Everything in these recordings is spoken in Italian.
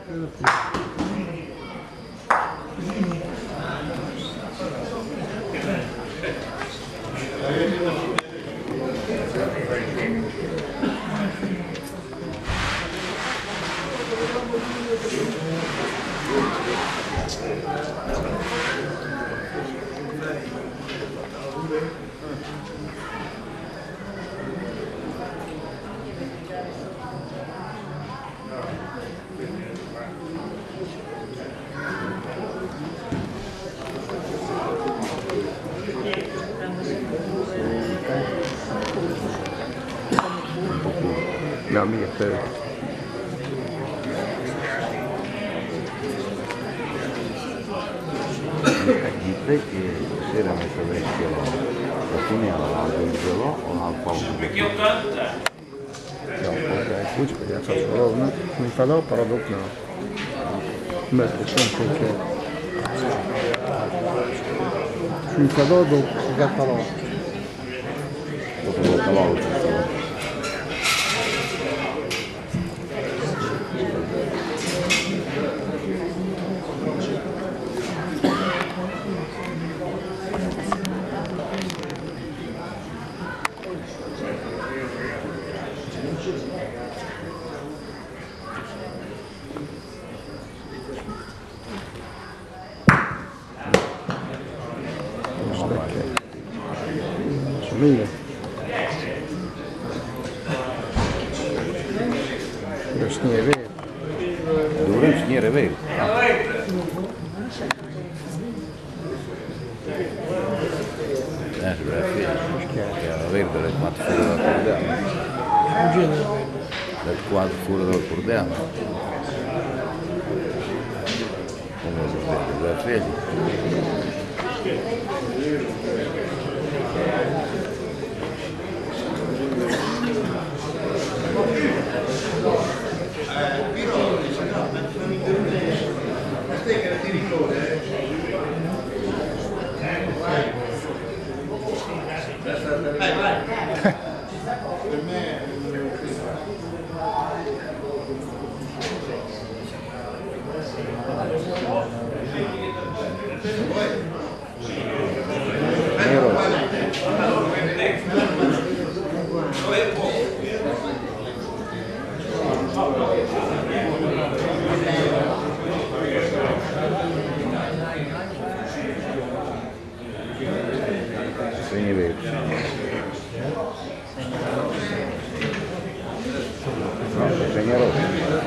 No, mica per... Di te che si era messo vecchio, alla fine aveva il gelo o l'alfa? Kuć, ja sam solo, mi padao paradok na... Ne, sam koliko... Mi padao dok zapalo. Dok je zapalo učestvo. Mille. Još nije red. Dobro, nije revel. Grazie. Era verde le quattro fuori dal cordiale. Le quattro fuori dal cordiale. Come lo vede, grazie. Segni veri. No, segni rossi.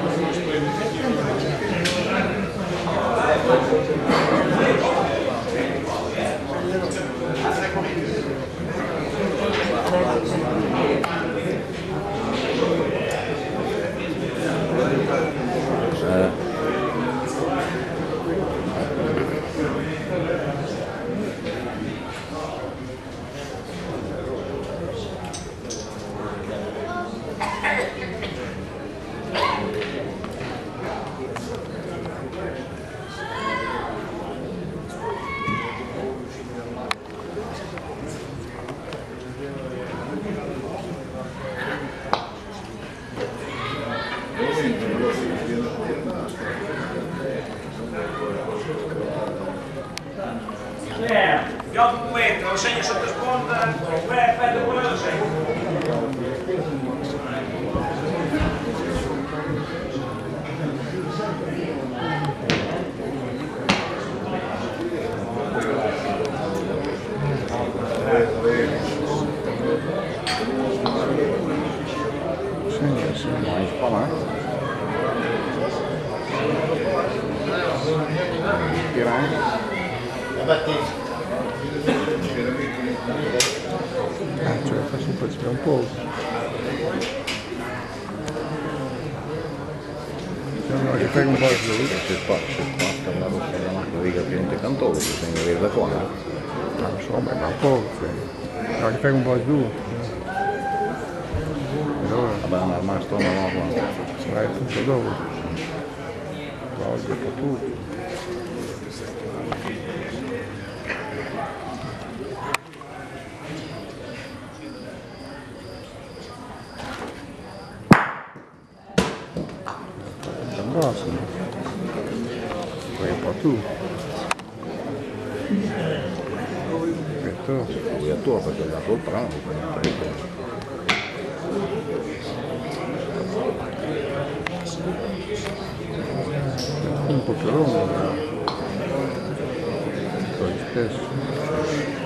Piotr Puente, lo segno sotto sponda, aspetta, quello lo segno. Mai spalato. Tirare. Cioè faccio un po', un po'. Che fai un po' di giù. Se spazza la rossa della macchina, vedi che praticamente cantò, perché segno vedere da qua. Non lo so, ma un po'. No, che fai un po' giù. Vabbè, non è rimasto una nuova. Vai tutto dopo. Togli un po' tutto. Prossimo. Vai pra tu. Apertou. Eu tô, porque eu já tô pronto para entrar. Un po' più lungo. Poi spesso.